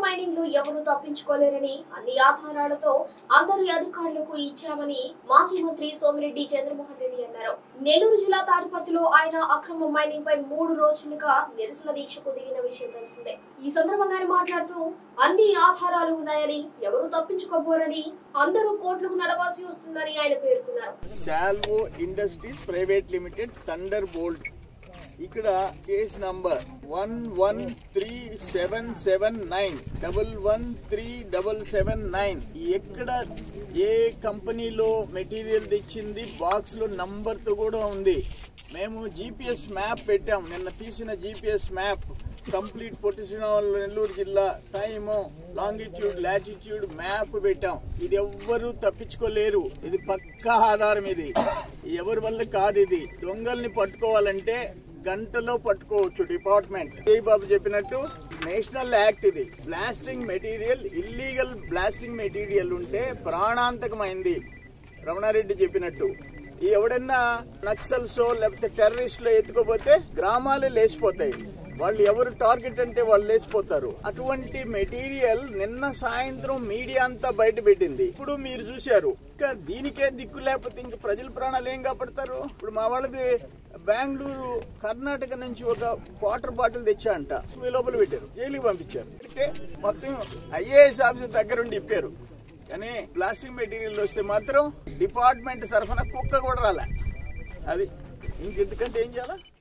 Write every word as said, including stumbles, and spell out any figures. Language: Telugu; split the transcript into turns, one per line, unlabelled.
మైనింగ్ లో ఎవరు తప్పించుకోలేరని అన్ని ఆధారాలతో అందరి అధికారులకు ఇచ్చామని మాజీ మంత్రి సోమిరెడ్డి చంద్రమోహన్ రెడ్డి అన్నారు. నెల్లూరు జిల్లా తాడిపర్తిలో ఆయన అక్రమ మైనింగ్ పై మూడు రోజులుగా నిరసన దీక్షకు దిగిన విషయం తెలిసిందే. ఈ సందర్భంగా ఆయన మాట్లాడుతూ అన్ని ఆధారాలు ఉన్నాయని ఎవరు తప్పించుకోబోరని అందరూ కోర్టులకు నడవాల్సి వస్తుందని ఆయన పేర్కొన్నారు.
Salvo industries private limited thunderbolt ఇక్కడ case number one one three seven seven nine double one three double seven nine ఎక్కడ ఏ కంపెనీలో మెటీరియల్ తెచ్చింది బాక్స్ లో నంబర్ తో కూడా ఉంది. మేము జీపీఎస్ మ్యాప్ పెట్టాం. నిన్న తీసిన GPS map complete Potti Sriramulu Nellore జిల్లా టైము లాంగిట్యూడ్ లాటిట్యూడ్ మ్యాప్ పెట్టాం. ఇది ఎవ్వరు తప్పించుకోలేరు. ఇది పక్కా ఆధారం. ఇది ఎవరి వల్ల కాదు. ఇది దొంగల్ని పట్టుకోవాలంటే గంటలో పట్టుకోవచ్చు. డిపార్ట్మెంట్ బాబు చెప్పినట్టు నేషనల్ యాక్ట్ ఇది. Blasting material illegal blasting material ఉంటే ప్రాణాంతకమైంది. రమణారెడ్డి చెప్పినట్టు ఈ ఎవడన్నా నక్సల్స్ లేకపోతే టెర్రరిస్టులు ఎత్తుకోపోతే గ్రామాలే లేచిపోతాయి. వాళ్ళు ఎవరు టార్గెట్ అంటే వాళ్ళు లేచిపోతారు. అటువంటి మెటీరియల్ నిన్న సాయంత్రం మీడియా అంతా బయట పెట్టింది. ఇప్పుడు మీరు చూశారు. ఇంకా దీనికే దిక్కు లేకపోతే ఇంక ప్రజల ప్రాణాలు ఏం కాపాడతారు? ఇప్పుడు మా వాళ్ళది బెంగళూరు కర్ణాటక నుంచి ఒక వాటర్ బాటిల్ తెచ్చా అంట లోపల పెట్టారు, జైలుకి పంపించారు. అయితే మొత్తం ఐఏఎస్ ఆఫీసర్ దగ్గరుండి ఇప్పారు. కానీ ప్లాస్టిక్ మెటీరియల్ వస్తే మాత్రం డిపార్ట్మెంట్ తరఫున కుక్క కూడా రాలే. అది ఇంకెందుకంటే ఏం చేయాలా?